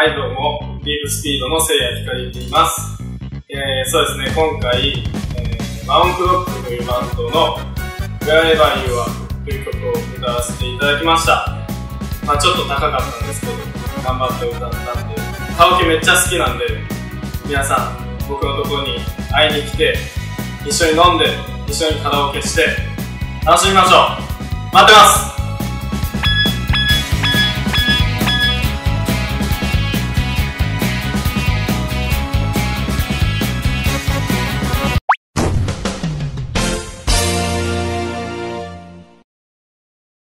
はい、どうも、リーブスピードのせいやひかりと言います。そうですね、今回、マウンクロックというバンドの Wherever You Are という曲を歌わせていただきました。ちょっと高かったんですけど、頑張って歌ったんで、カラオケめっちゃ好きなんで、皆さん、僕のところに会いに来て、一緒に飲んで、一緒にカラオケして、楽しみましょう。待ってます。